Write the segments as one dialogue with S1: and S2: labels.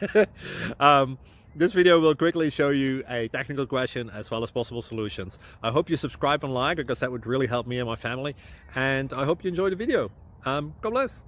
S1: um, this video will quickly show you a technical question as well as possible solutions. I hope you subscribe and like, because that would really help me and my family. And I hope you enjoy the video. God bless.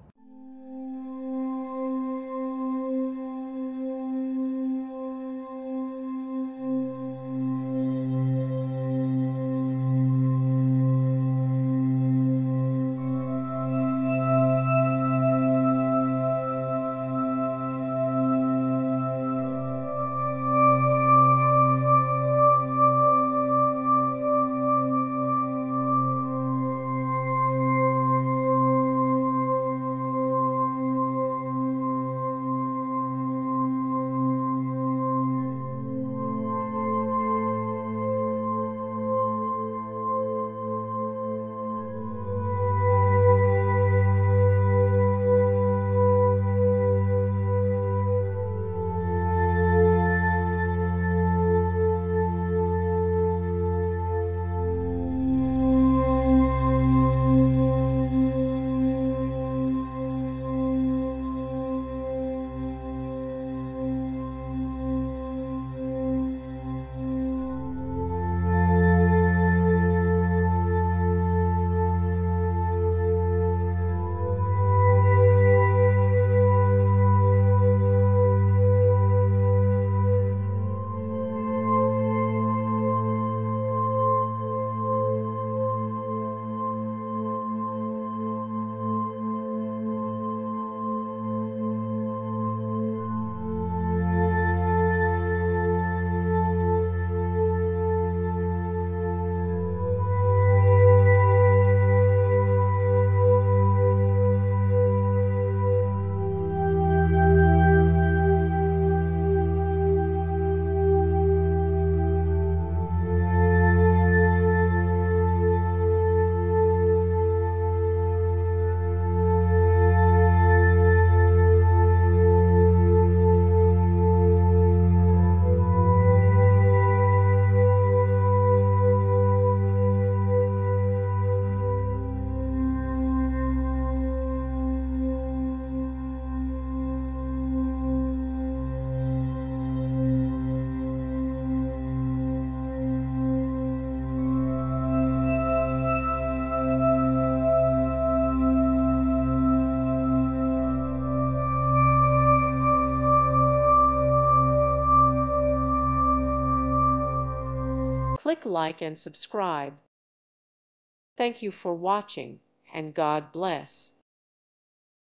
S2: Click like and subscribe. Thank you for watching, and God bless.